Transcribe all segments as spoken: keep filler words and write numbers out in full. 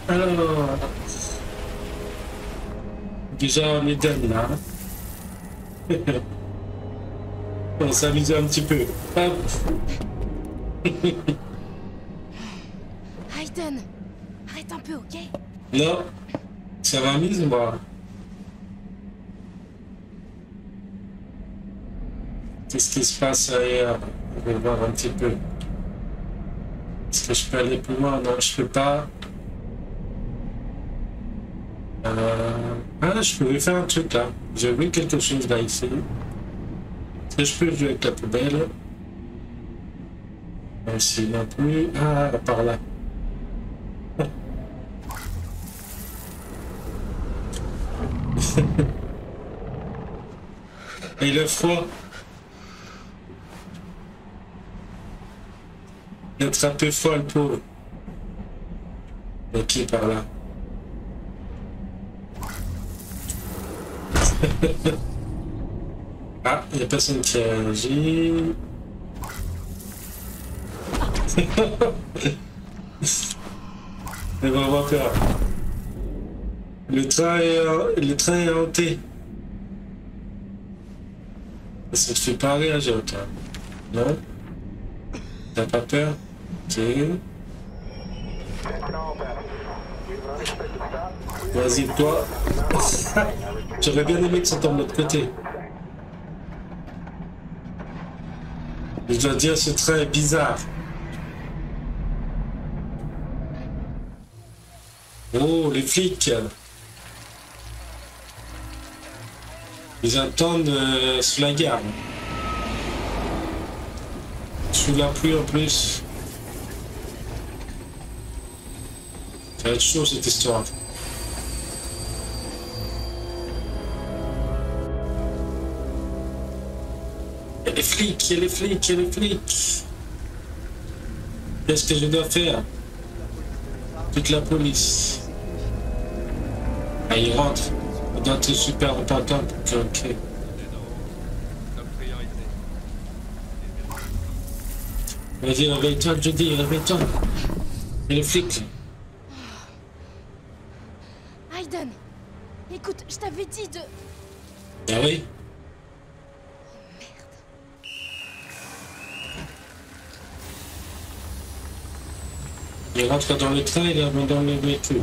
Alors, déjà on est done là. On s'amuse un petit peu. Hop. Aiden, arrête un peu, ok? Non, ça m'amuse moi. Qu'est-ce qui se passe ailleurs? On va voir un petit peu. Est-ce que je peux aller plus loin? Non, je peux pas. Euh... Ah, je pouvais faire un truc là. J'ai vu quelque chose là ici. Est-ce que je peux jouer avec la poubelle? Ici non plus. Ah, par là. Et le froid. D'être un peu folle pour. Ok, par là. Ah, il n'y a personne qui a agi. Elle va avoir peur. Le train est, le train est hanté. Ça ne fait pas réagir, toi. Non? T'as pas peur? Ok. Vas-y, toi. J'aurais bien aimé que ça tombe de l'autre côté. Je dois dire, ce train est bizarre. Oh, les flics. Ils attendent euh, sous la gare. Sous la pluie en plus. Ça va être chaud cette histoire. Il y a les flics, il y a les flics, il y a les flics. Qu'est-ce que je dois faire? Toute la police. Ah, il rentre. On doit être super important pour que... Ok. Vas-y, réveille-toi, Jody, réveille-toi. Il y a les flics. Aiden, écoute, je t'avais dit de... Ah oui? Il rentre dans le train, il abandonne le véhicule.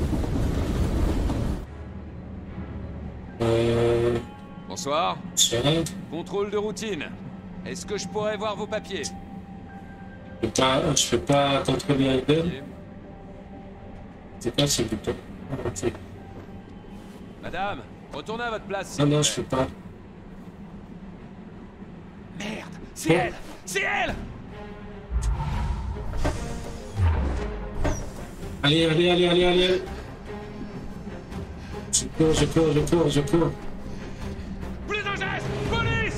Euh... Bonsoir. Bonsoir. Contrôle de routine. Est-ce que je pourrais voir vos papiers? Je peux pas, je peux pas contrôler Aiden. C'est quoi ce bouton? Ah, ok. Madame, retournez à votre place. Non, non, je peux pas. Merde, c'est Oh. elle. C'est elle. Allez, allez, allez, allez, allez. Je cours, je cours, je cours, je cours. Prise de geste. Police.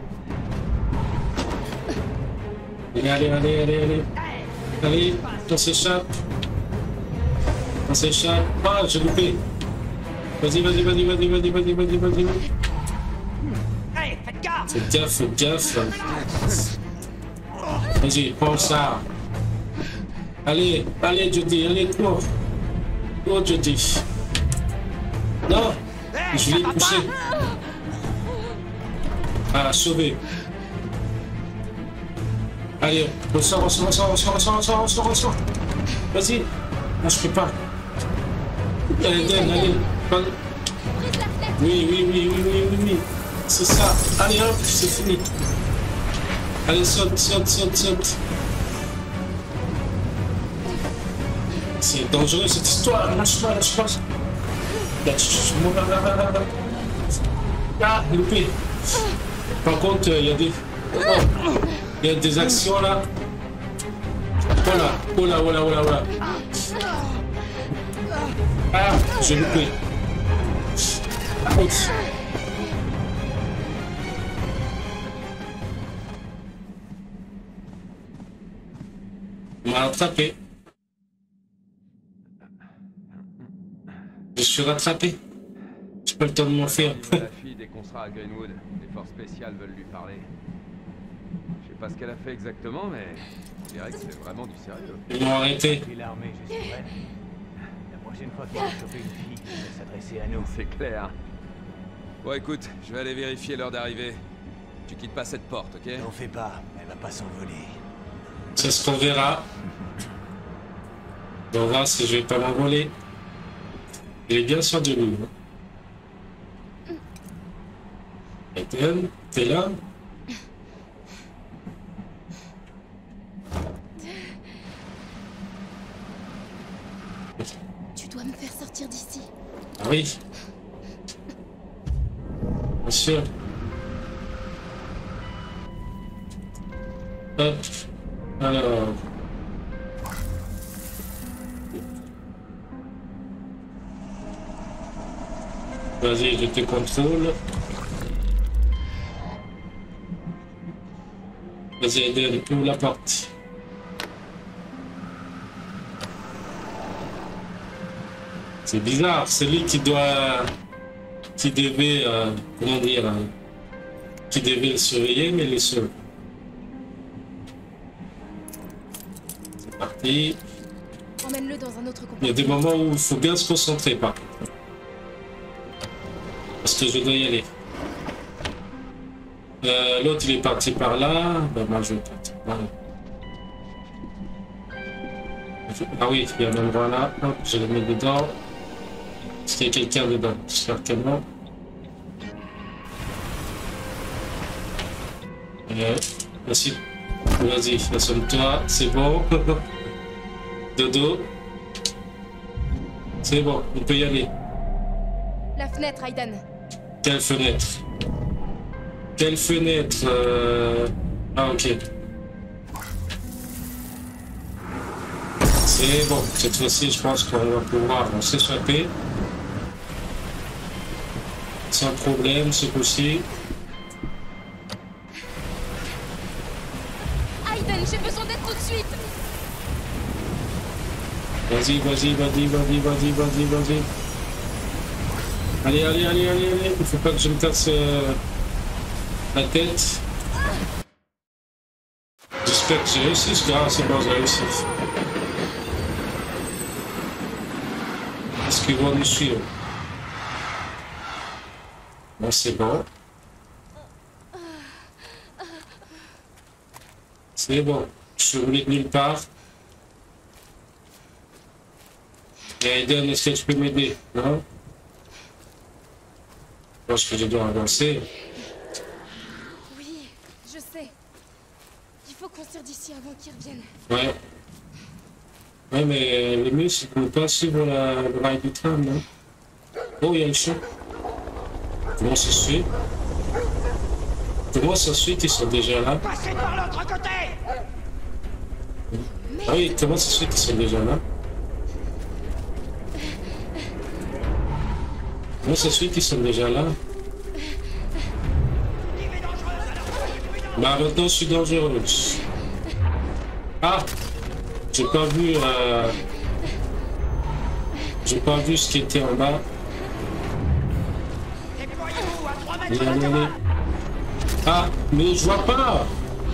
Allez, allez, allez, allez, allez. Allez, on s'échappe. On s'échappe. Ah, j'ai loupé. Vas-y, vas-y, vas-y, vas-y, vas-y, vas-y, vas-y, vas-y. Hey, faites gaffe! Fais gaffe, fais gaffe. Vas-y, prends ça. Allez, allez, Jody, allez, cours. Cours, Jody. Non, Hey, je ça l'ai va poussé. Ah, sauvé. Allez, ressort, ressort, ressort, ressort, ressort, ressort, ressort, ressort. Vas-y. Non, je peux pas. Allez, Dan, allez. Pas- Oui, oui, oui, oui, oui, oui, oui. C'est ça. Allez, hop, c'est fini. Allez, saute, saute, saute, saute. C'est dangereux cette histoire. Lâche pas, lâche pas. Lâche pas. Ah, loupé. Par contre, il y a des... Oh, il y a des actions là. Voilà, voilà, voilà, voilà, voilà. Ah, j'ai loupé. Oups. On m'a rattrapé. Je suis rattrapé. J'ai pas le temps de m'enfuir. La fille dès qu'on sera à Greenwood, les forces spéciales veulent lui parler. Je sais pas ce qu'elle a fait exactement, mais je dirais que c'est vraiment du sérieux. Ils m'ont arrêté. Pris l'armée juste pour elle. La prochaine fois qu'il va choper une fille, il va s'adresser à nous. C'est clair. Bon, écoute, je vais aller vérifier l'heure d'arrivée. Tu quittes pas cette porte, ok? N'en fais pas, elle va pas s'envoler. C'est ce qu'on verra. On verra si je vais pas m'envoler. Il est bien sûr de lui. Aiden, t'es là? Tu dois me faire sortir d'ici. Ah oui. Bien sûr. Hop. Alors. Vas-y, je te contrôle. Vas-y, Aiden, ouvre la porte. C'est bizarre, c'est lui qui doit... qui devait... Euh, comment dire... Euh, qui devait le surveiller, mais il est seul. C'est parti. Emmène-le dans un autre Il y a compartiment. des moments où il faut bien se concentrer, par contre. Parce que je dois y aller. Euh, L'autre, il est parti par là. Ben, moi, je vais partir par là. Ah oui, il y a un endroit là. Hop, je le mets dedans. Est-ce qu'il y a quelqu'un dedans? J'espère que non. Euh, merci. Vas-y, assomme-toi. C'est bon. Dodo. C'est bon, on peut y aller. La fenêtre, Aiden. Quelle fenêtre? Quelle fenêtre euh... Ah, ok. C'est bon. Cette fois-ci, je pense qu'on va pouvoir s'échapper. Sans problème, ce coup-ci. Aiden, j'ai besoin d'aide tout de suite. Vas-y, vas-y, vas-y, vas-y, vas-y, vas-y, vas-y. Allez, allez, allez, allez, allez. Il faut pas que je me casse euh, la tête. J'espère que j'ai réussi. Ah, c'est bon, j'ai réussi. Est-ce qu'ils vont nous suivre? Bon, c'est bon. C'est bon. Je suis roulé de nulle part. Et Aiden, est-ce que tu peux m'aider? Non? Je pense que je dois avancer. Oui, je sais. Il faut qu'on sorte d'ici avant qu'ils reviennent. Ouais. Ouais, mais le mieux, c'est qu'on ne peut pas suivre la, le rail du tram, non? Oh, il y a le chien. Comment ça se fait? Comment ça se fait qu'ils sont déjà là? Passez par l'autre côté! Ah oui, comment ça se fait qu'ils sont déjà là? Comment ça se fait qu'ils sont déjà là? Bah maintenant je suis dangereux. Ah! J'ai pas vu... Euh... J'ai pas vu ce qui était en bas. Déployez-vous à trois mètres Allez, allez, d'intervalle! allez. Ah! Mais je vois pas!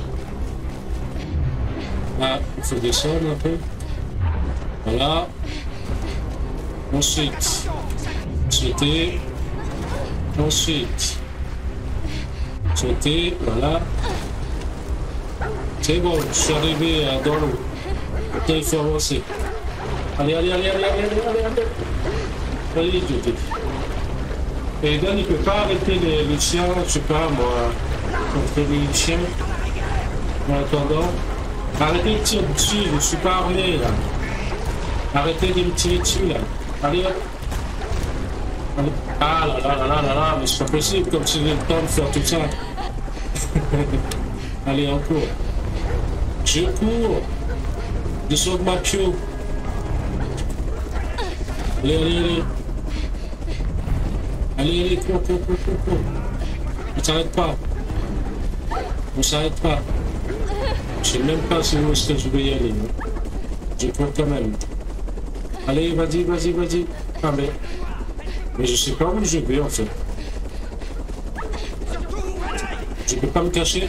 Ah, il faut descendre un peu. Voilà. Ensuite... Sauter. Ensuite. Sauter. Voilà. C'est bon, je suis arrivé euh, dans l'eau. Maintenant, il faut avancer. Allez, allez, allez, allez, allez, allez, allez. Allez, je dis. Et Dan, il ne peut pas arrêter les, les chiens, je sais pas, moi, contre les chiens. En attendant. Arrêtez de tirer dessus, je ne suis pas armé, là. Arrêtez de me tirer dessus, là. Allez, hop. Ah là là là là là là, mais c'est pas possible comme si j'ai le temps de faire tout ça. Allez, on court. Je cours. Je sauve ma pio. Allez, allez, allez. Allez, allez, cours, cours, cours, cours, cours. On s'arrête pas. On s'arrête pas. Je sais même pas si où est-ce que je vais y aller. Hein. Je cours quand même. Allez, vas-y, vas-y, vas-y. Ah mais... Mais je sais pas où je vais en fait. Je peux pas me cacher.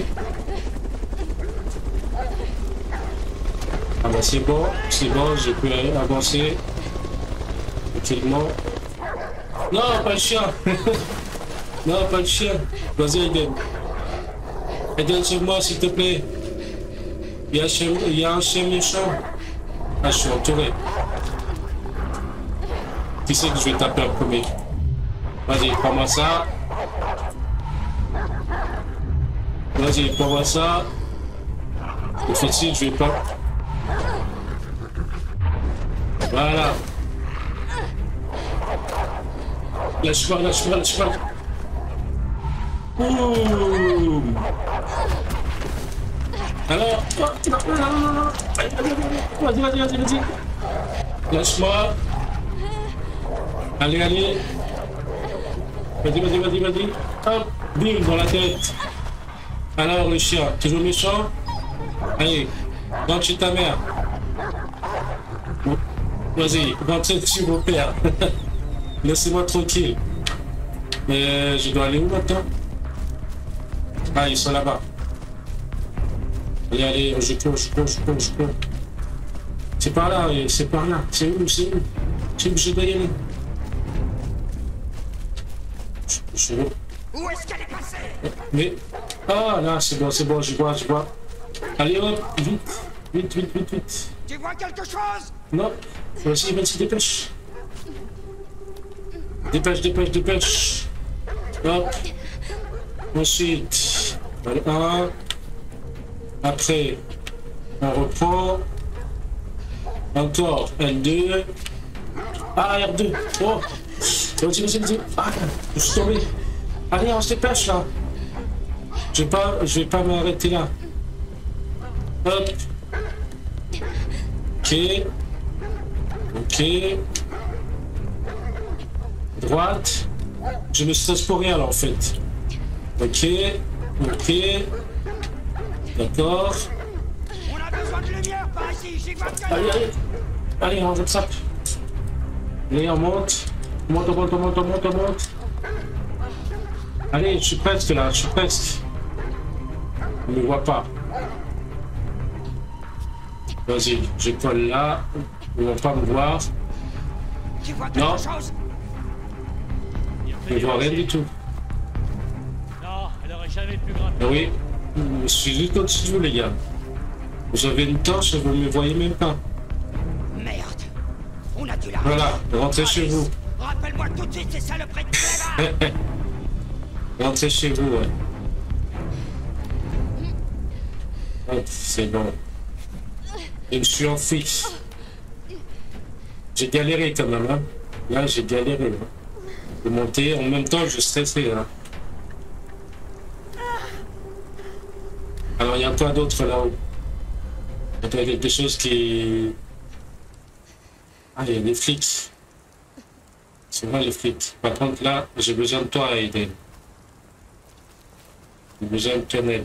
Ah bah c'est bon, c'est bon, je peux avancer. tranquillement. Non, pas le chien. Non, pas le chien. Vas-y, Aiden. Aiden, sauve-moi, s'il te plaît. Il y a un chien, il y a un chien méchant. Ah, je suis entouré. Qui c'est que je vais taper en premier? Vas-y, prends-moi ça. Vas-y, prends-moi ça. Le facile, je vais pas. Voilà. Lâche-moi, lâche-moi, lâche-moi. Ouh. Alors, vas-y, vas-y, vas-y, vas-y. Lâche-moi. Allez, allez. Vas-y, vas-y, vas-y, vas-y. Hop, bim, dans la tête. Alors, le chien, toujours méchant? Allez, rentre chez ta mère. Vas-y, rentrez chez vos pères. Laissez-moi tranquille. Mais je dois aller où maintenant? Ah, ils sont là-bas. Allez, allez, je cours, je cours, je cours, je cours. C'est par là, c'est par là. C'est où, c'est où? C'est où je dois y aller? Je, je... Où est-ce qu'elle est passée? Mais... Ah, là, c'est bon, c'est bon, je vois, je vois. Allez, hop, vite, vite, vite, vite, vite. Tu vois quelque chose? Non, vas-y, vas-y, dépêche. Dépêche, dépêche, dépêche. Hop. Ensuite, un. Après, on reprend. Encore L deux. Ah, R deux. Oh. Vas-y, vas-y, vas-y. Ah, je suis tombé. Allez, on se dépêche là. Je vais pas, je vais pas m'arrêter là. Hop. Ok. Ok. Droite. Je me stresse pour rien là en fait. Ok. Ok. D'accord. On a besoin de lumière par ici, j'y vois que... Allez, allez. Allez, on ça. Allez, on monte. On monte, on monte, on monte, on monte, on monte. Allez, je suis presque là, je suis presque. On ne me voit pas. Vas-y, je colle là. Ils ne vont pas me voir. Tu vois quelque Non. chose? Ils ne voient rien du tout. Non, elle aurait jamais pu grimper. Ah oui, je suis juste au-dessus de vous, les gars. Vous avez une torche et vous ne me voyez même pas. Merde. On a dû la... Voilà, rentrez chez vous. Rappelle-moi tout de suite ces saloperies de clébard. Rentrez chez vous, ouais. Hop, c'est bon. Je me suis enfui. J'ai galéré quand même, hein. Là, j'ai galéré. Hein. De monter, en même temps, je stressais, hein. Alors, il y a quoi d'autre là-haut? Il y a quelque chose qui... Ah, il y a des flics. C'est moi les flics. Par contre, là, j'ai besoin de toi, Aiden. J'ai besoin de ton aide.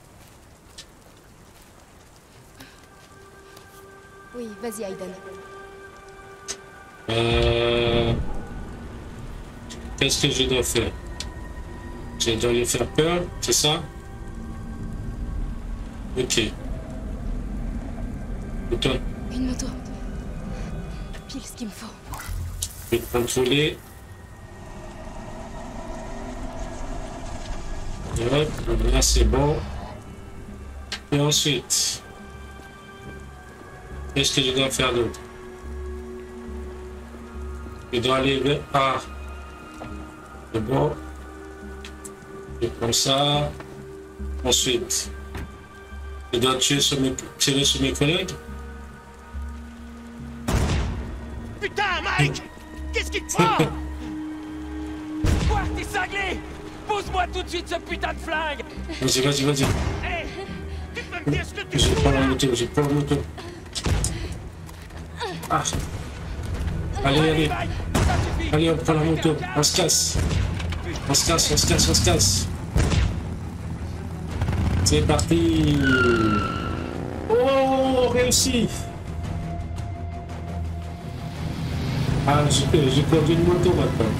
Oui, vas-y, Aiden. Euh... Qu'est-ce que je dois faire? Je dois lui faire peur, c'est ça? Ok. Et toi? Une moto. Pile ce qu'il me faut. Je vais te contrôler. Et hop, là c'est bon. Et ensuite, qu'est-ce que je dois faire d'autre? Je dois aller vers... Ah, c'est bon. Je prends ça. Ensuite, je dois tuer sur mes... tirer sur mes collègues. Putain, Mike! Qu'est-ce qu'il te faut? Quoi, t'es cinglé? Pose-moi tout de suite ce putain de flingue! Vas-y, vas-y, vas-y. Hey, tu peux me dire ce que tu J'ai fous pas la là? moto, j'ai pas la moto. Ah. Allez, allez. Mike, ça suffit! Allez, on prend la moto. On se casse. On se casse, on se casse, on se casse. C'est parti. Oh, réussi. Ah, j'ai j'ai perdu une moto maintenant.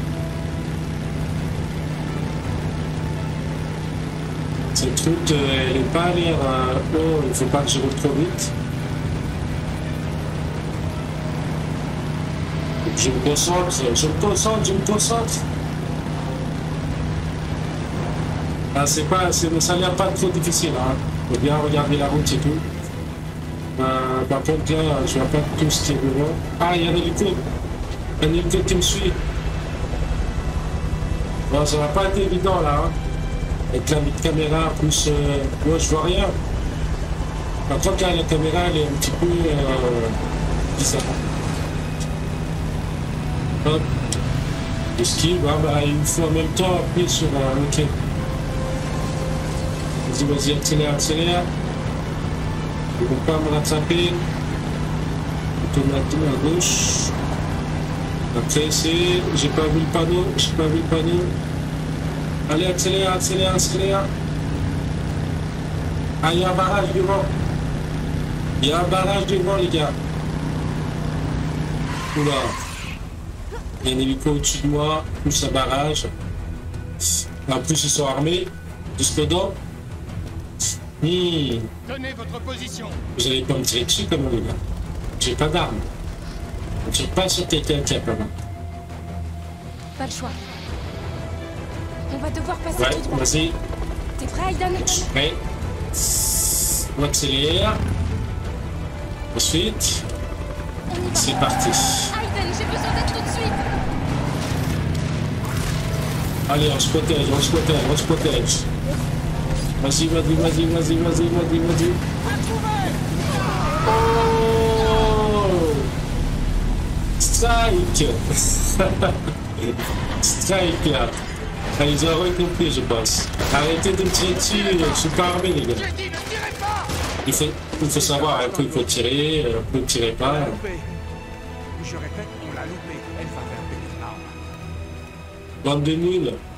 Cette route, euh, elle n'est pas à l'air... Euh, oh, il ne faut pas que je roule trop vite. Je me concentre, je me concentre, je me concentre. Ah, c'est pas, c'est, ça n'a l'air pas trop difficile, hein. Faut bien regarder la route et tout. Euh, par contre, là, je vois pas tout ce qui est devant. Ah, il y a un hélico. Un hélico qui me suit. Bon, ça va pas être évident, là, hein. Avec la caméra, plus... Euh, moi, je vois rien. Par contre, là, la caméra, elle est un petit peu... Euh, bizarre. Hop. Esquive, ah, bah, il faut en même temps appuyer sur... Euh, ok. Vas-y, vas-y, accélère, accélère. Ils ne vont pas me rattraper. Automatique à gauche. Après, c'est... J'ai pas vu le panneau, j'ai pas vu le panneau. Allez, accélère, accélère, accélère. Ah, il y a un barrage devant. Il y a un barrage devant, les gars. Oula. Il y a un hélico au-dessus de moi, plus un barrage. En plus, ils sont armés. Jusqu'au dos. Mmh. Donnez votre position. Vous allez pas me tirer dessus comme les gars. J'ai pas d'armes. Je ne tire pas sur quelqu'un qui a pas d'armes. Pas le choix. On va devoir passer Ouais, tout droit. vas-y. T'es prêt, Aiden? Je suis prêt. On accélère. Ensuite, On y va. c'est parti. Aiden, j'ai besoin d'aide tout de suite. Allez, on se protège, on se protège, on se protège. Vas-y, vas-y, vas-y, vas-y, vas-y, vas-y, vas-y. Oh! Strike! Strike là. Ah, ils ont rien compris, je pense. Arrêtez de me tirer dessus, je suis pas armé, les gars. J'ai dit ne tirez pas. Il faut, il faut savoir, un peu il faut tirer, un peu il ne tirez pas. Je répète, on l'a loupé. Elle va vers Belgrade. Bande de nuls.